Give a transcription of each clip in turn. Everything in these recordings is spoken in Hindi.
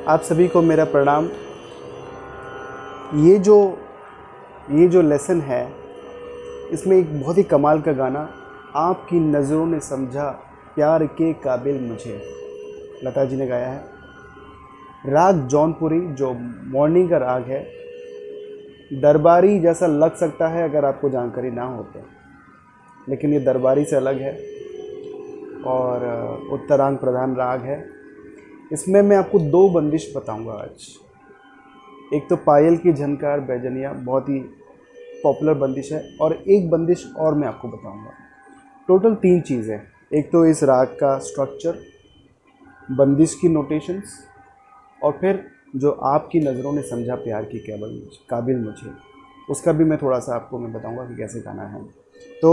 आप सभी को मेरा प्रणाम। ये जो लेसन है, इसमें एक बहुत ही कमाल का गाना, आपकी नज़रों ने समझा प्यार के काबिल मुझे, लता जी ने गाया है। राग जौनपुरी जो मॉर्निंग का राग है, दरबारी जैसा लग सकता है अगर आपको जानकारी ना हो तो, लेकिन ये दरबारी से अलग है और उत्तरांग प्रधान राग है। इसमें मैं आपको दो बंदिश बताऊंगा आज। एक तो पायल की झनकार बैजनिया, बहुत ही पॉपुलर बंदिश है, और एक बंदिश और मैं आपको बताऊंगा। टोटल 3 चीज़ें, एक तो इस राग का स्ट्रक्चर, बंदिश की नोटेशंस, और फिर जो आपकी नज़रों ने समझा प्यार की काबिल मुझे, उसका भी मैं थोड़ा सा आपको मैं बताऊंगा कि कैसे गाना है। तो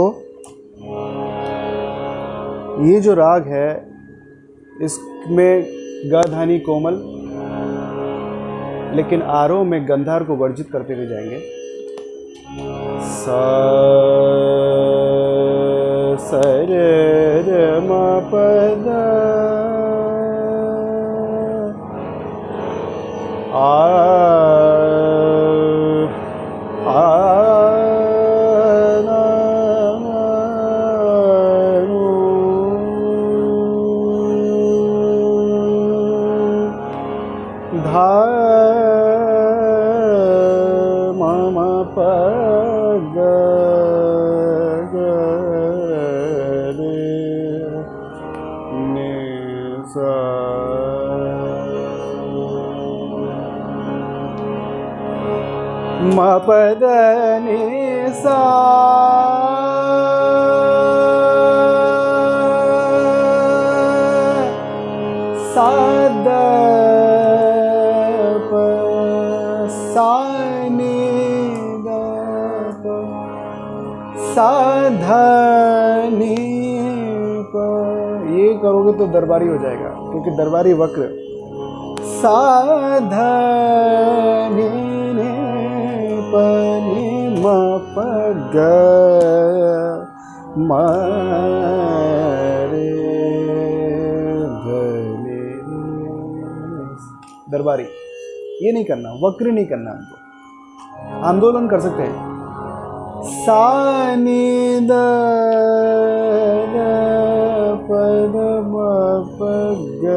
ये जो राग है, इसमें ग धानी कोमल, लेकिन आरोह में गंधार को वर्जित करते हुए जाएंगे। सा सर र म प द म प द नि सा सा द प सा नि द प सा ध नि प। ये करोगे तो दरबारी हो जाएगा, क्योंकि दरबारी वक्र सा ध नि प नि म प ग म रे ध नि। दरबारी ये नहीं करना, वक्र नहीं करना, हमको आंदोलन कर सकते हैं। सा नि द प द म प ग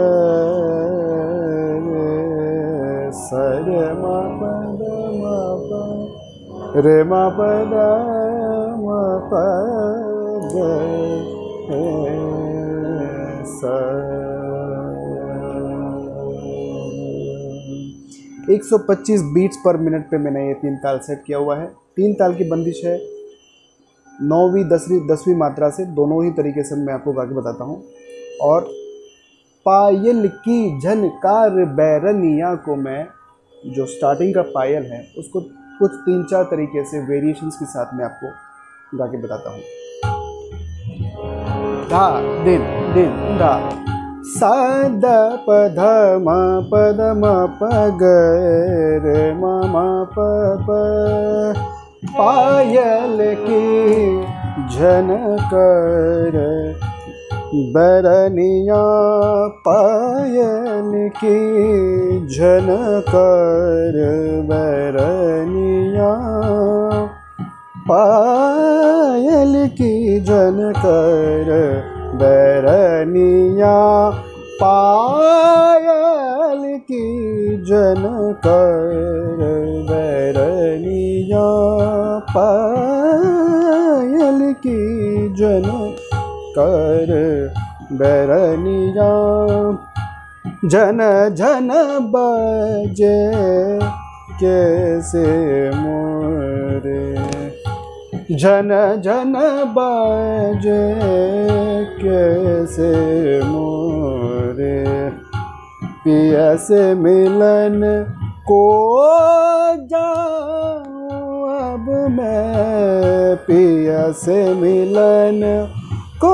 स रे म प द म प रे म प द म प ग स। 125 बीट्स पर मिनट पे मैंने ये 3 ताल सेट किया हुआ है। 3 ताल की बंदिश है, 9वीं 10वीं मात्रा से, दोनों ही तरीके से मैं आपको गा के बताता हूँ। और पायल की झनकार बैरनिया को मैं, जो स्टार्टिंग का पायल है, उसको कुछ 3-4 तरीके से वेरिएशंस के साथ मैं आपको गा के बताता हूँ। धा दिन दिन धा, सा द प ध म प द म प ग रे म म प प। पायल की झनकार बैरनिया, पायल की झनकार बैरनिया, पायल की झनकार बैरनिया, पायल की झनकार बैरनिया, पायल की झनकार बैरनिया। झन झन बजे कैसे मोरे, झन झन बजे कैसे मोरे, पिया से मिलन को जाऊं अब मैं, पिया से मिलन को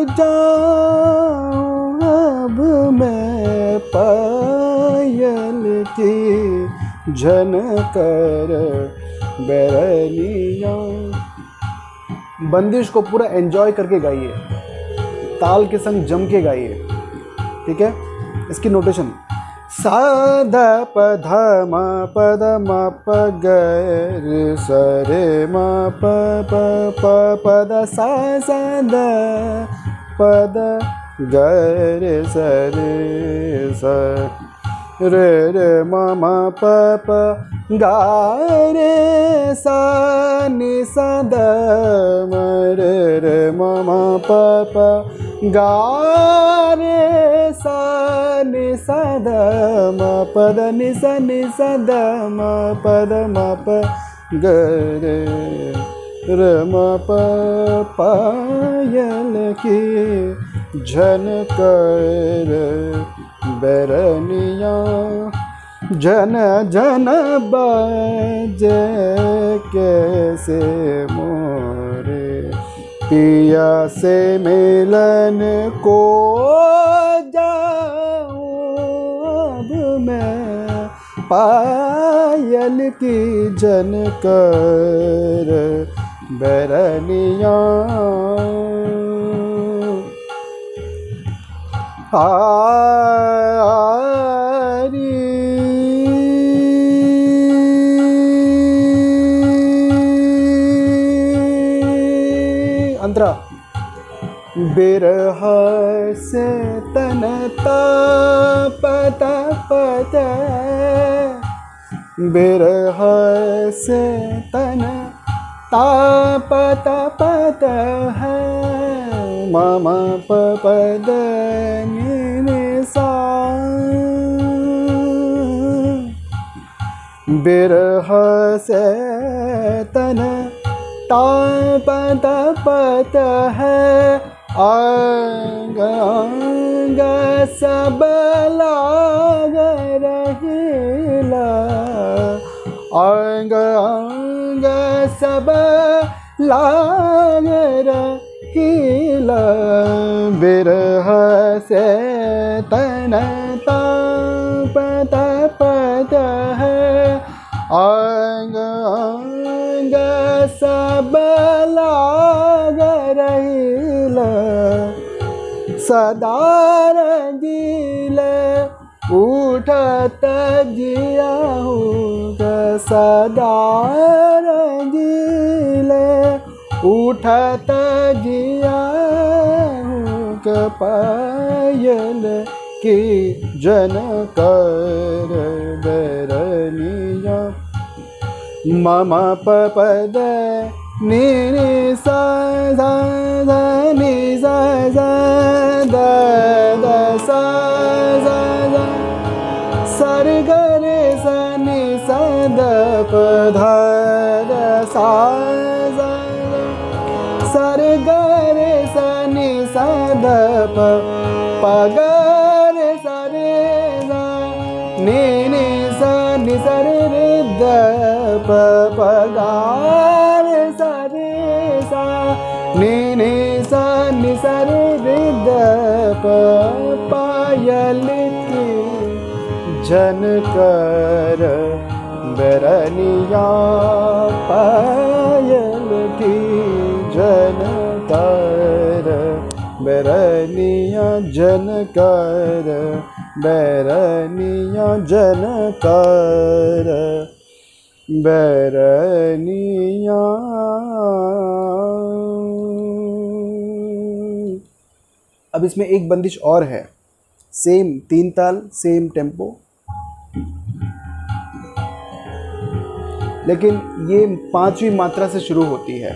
जाऊं अब मैं, पायल की झनकार बैरनिया। बंदिश को पूरा एंजॉय करके गाइए, ताल के संग जम के गाइए, ठीक है। इसकी नोटेशन साध पध म पद म प ग रे स रे म प प प पद सा सा द पद ग रे स रे स रे रे म म प प ग रे सा नि सा द म रे रे म म प प गा रे सा नि सा द म पद नि सा द म पद म प ग रे र म प पायल की झनकर बैरनिया जन जन बाजे कैसे मोरे पिया से मिलन को जाऊं अब मैं पायल की झनकर बैरनिया अंतरा बिरह से तन तापत पत बिरह से तन तापत पत है मम पद नि सा बिरह से तन तापत पत है अंग अंग सब लाग रहिला अंग अंग सब लाग रहिला बिरह से तन तापत पत है अंग अंग सब लाग रहिला सदा रंगीले उठत जिया होगा सदा रंगीले उठत जिया होगा पायल की जनकर बैरनिया मम पद नि सा सा नि सा सा द द सा सा सा सर ग रे सा नि सा द प ध द सा सा सर ग रे सा नि सा द प प ग रे सा रे सा नि सा नि सा रे द प प गा रे सा रे सा नि सा नि सा रे द प पायल की झनकर बैरनिया पायल की झनकर बैरनिया झनकर बैरनिया झनकर बैरनिया। अब इसमें एक बंदिश और है, सेम 3 ताल सेम टेम्पो, लेकिन ये 5वीं मात्रा से शुरू होती है।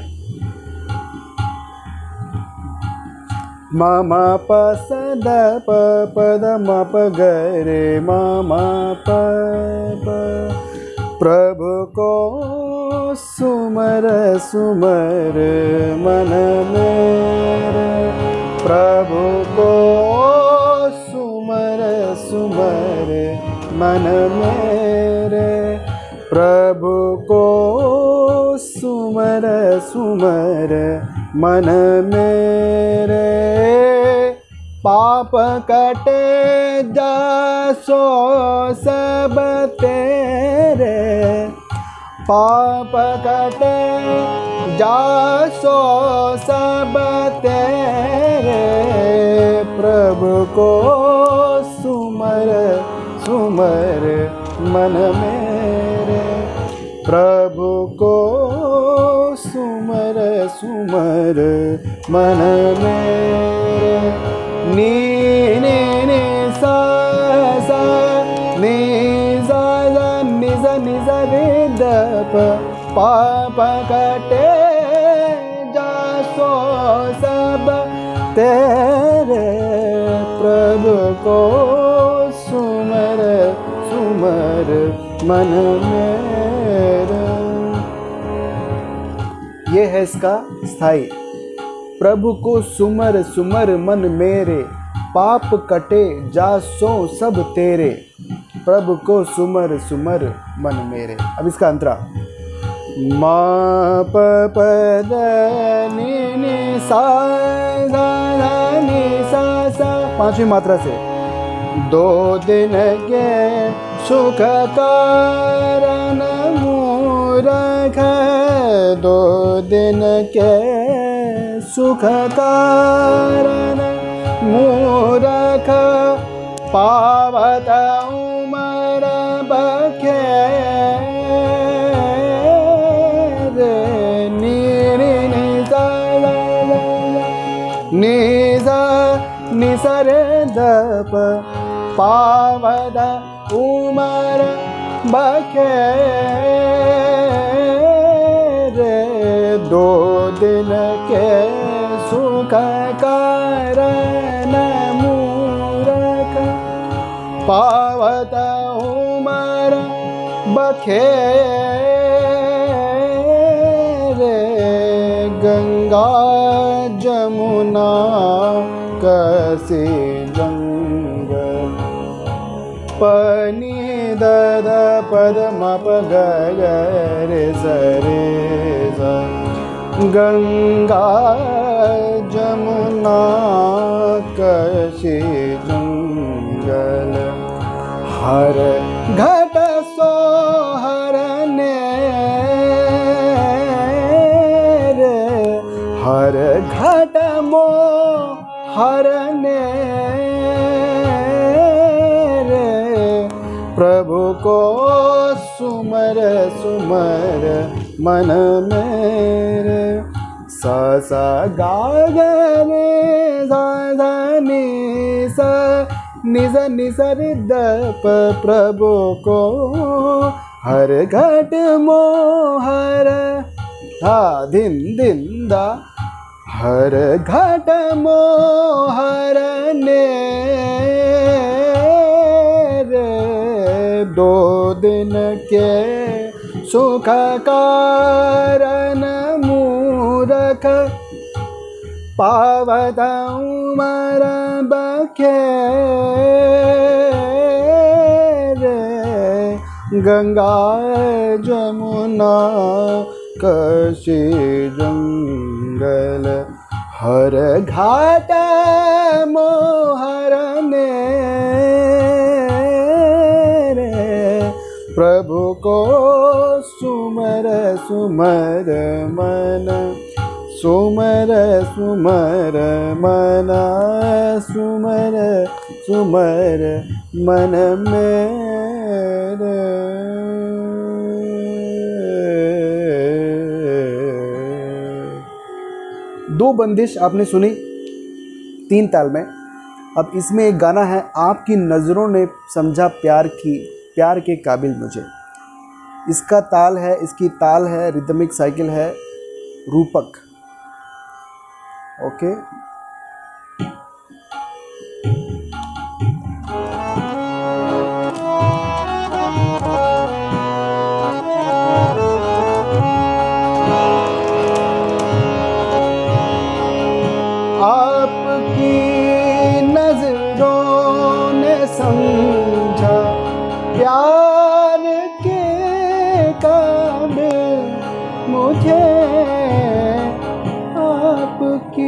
म म प स द प प द म प ग रे म म प प प्रभु को सुमर सुमर मन मेरे प्रभु को सुमर सुमर मन मेरे प्रभु को सुमर सुमर मन मेरे पाप कटे जासो सब तेरे पाप कटे जासो सब तेरे प्रभु को सुमर सुमर मन मेरे, प्रभु को सुमर सुमर मन मेरे। नी नी नी सा सा नी सा सा नि सा रे द प पा पा कटे जा सो सब तेरे, प्रभु को सुमर सुमर मन मेरा। ये है इसका स्थाई। प्रभु को सुमर सुमर मन मेरे, पाप कटे जा सो सब तेरे, प्रभु को सुमर सुमर मन मेरे। अब इसका अंतरा मा प प द नि नि सा सा नि सा सा, पांचवी मात्रा से। दो दिन के सुख कारण मूरख, दो दिन के सुख कारण मूरख, पावत उमर बखेरे। नीरि निसा निसा निसरे दप पावद उमर बखेरे। दो दिन के सुख कारण मूरख, पावत उमर बखेरे। गंगा जमुना कसी जंगल, पनी दद पद मप गरे सरे स। गंगा जमुना कसी जंगल, हर घट सोहरने रे, हर घट मोहरने रे, प्रभु को सुमर सुमर मन मेरे। सा सा गा रे सा सा नि सा नि सा नि सा रे द प, प्रभु को हर घट मोहर हा धिन धिन दा, हर घट मोहर ने रे। दो दिन के सुख कारण मूरख, पावत उमर बखेरे। गंगा जमुना कसी जंगल, हर घाट मोहरने रे, प्रभु को सुमर सुमर मन, सुमर सुमर मन, सुमर सुमर मन मेरे। दो बंदिश आपने सुनी 3 ताल में। अब इसमें एक गाना है, आपकी नज़रों ने समझा प्यार के काबिल मुझे। इसका ताल है, इसकी ताल है, रिदमिक साइकिल है रूपक। ओके, आपकी नजरों ने समझा प्यार के काबिल मुझे, आपकी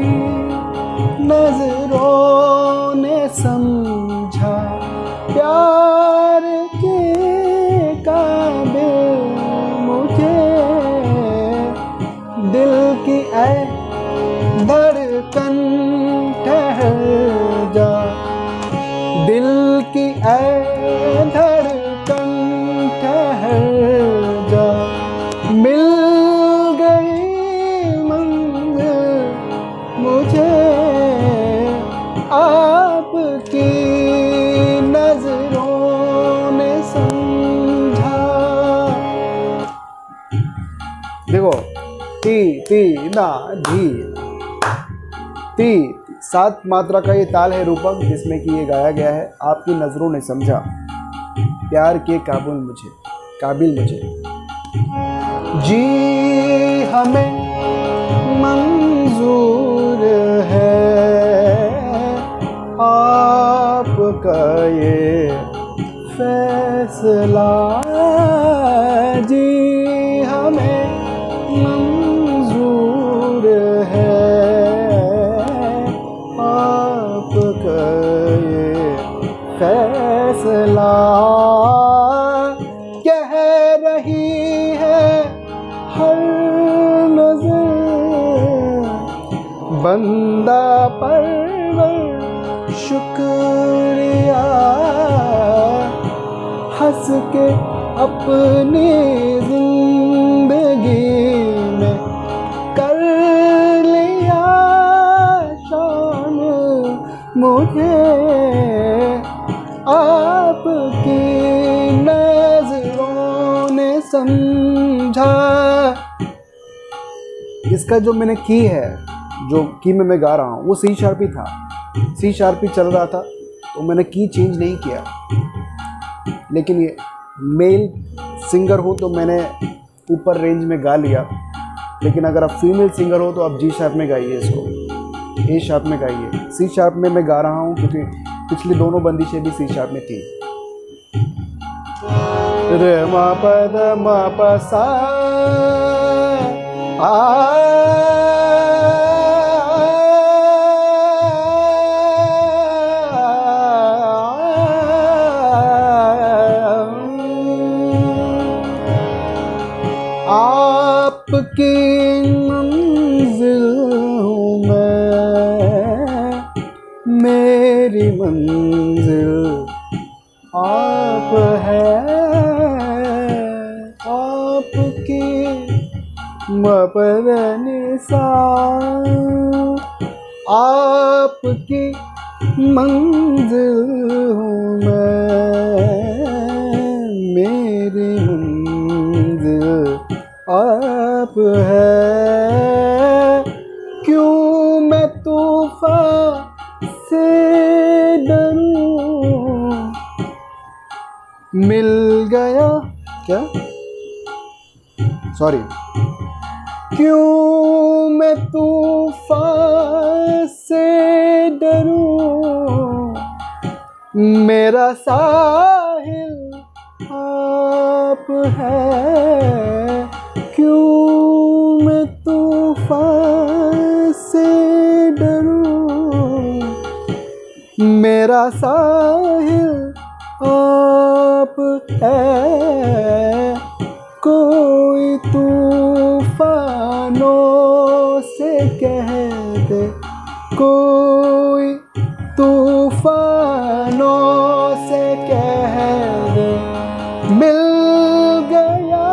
नजरों ने समझा प्यार के काबिल मुझे। दिल की ऐ धड़कन ठहर जा, दिल की ऐ धड़कन ठहर जा, मिल गई मंजिल मुझे आपकी नजरों ने समझा। देखो ती ना धी, ती 7 मात्रा का ये ताल है रूपक, जिसमें कि ये गाया गया है। आपकी नजरों ने समझा प्यार के काबिल मुझे जी हमें मंजूर है आपका ये फैसला, जी हमें मंजूर है आपका ये फैसला। कह रही है हर नजर बंदा परवर शुक्रिया, हंस के अपनी जिंदगी में कर लिया शामिल मुझे आपकी नजरों ने समझा। इसका जो मैंने की है, जो की में मैं गा रहा हूँ, वो सी शार्प ही था। सी शार्प ही चल रहा था, तो मैंने की चेंज नहीं किया। लेकिन ये मेल सिंगर हो तो मैंने ऊपर रेंज में गा लिया, लेकिन अगर आप फीमेल सिंगर हो तो आप जी शार्प में गाइए, इसको ए शार्प में गाइए। सी शार्प में मैं गा रहा हूँ क्योंकि पिछली दोनों बंदिशें भी सी शार्प में थी। रे मा प सा आपकी मंजिल हूँ मैं, मेरी मंजिल आप है, आपकी मपरनिसा, आपकी मंजिल हूँ मैं, मेरी मंजिल आप है। क्यों मैं तूफान से डरूं, मिल गया क्या, सॉरी, क्यों मैं तूफान से डरूं, मेरा साहिल आप है। क्यों मैं तूफान से डरूं, मेरा साहिल आप है। कोई तूफानों से कह दे, कोई तूफानों से कह दे, मिल गया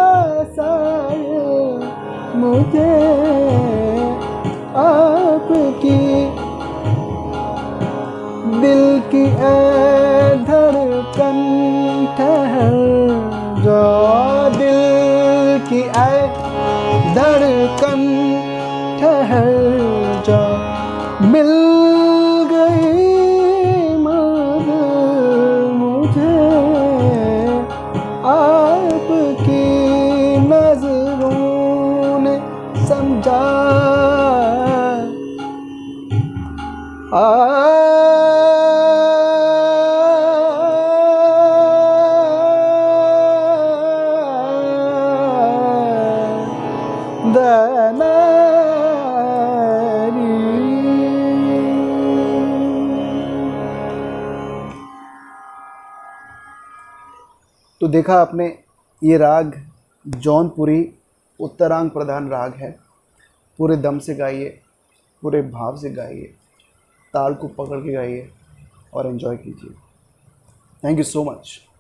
साहिल मुझे आपकी, दिल की ऐ धड़कन ठहर जा, दिल की ऐ धड़कन ठहर जा, मिल गई मंजिल मुझे आपकी नजरों ने समझा। तो देखा आपने, ये राग जौनपुरी उत्तरांग प्रधान राग है। पूरे दम से गाइए, पूरे भाव से गाइए, ताल को पकड़ के गाइए और एंजॉय कीजिए। Thank you so much.